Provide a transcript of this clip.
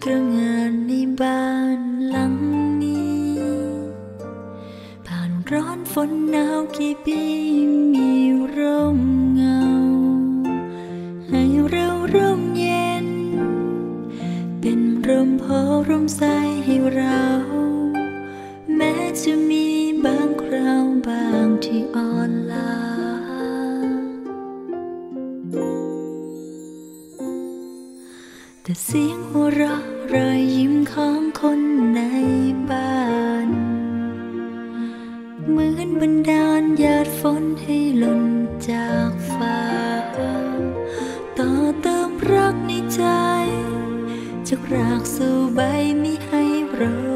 ตระหง่านในบ้านหลังนี้ผ่านร้อนฝนหนาวกี่ปีมีร่มเงาให้เราร่มเย็นเป็นร่มโพร่มใสให้เราแม้จะมีบางคราวบางที่อ่อนล้าแต่เสียงหัวเราะรอยยิ้มของคนในบ้านเหมือนบันดาลหยาดฝนให้หล่นจากฟ้าต่อเติมรักในใจจากรากสู่ใบมิให้โร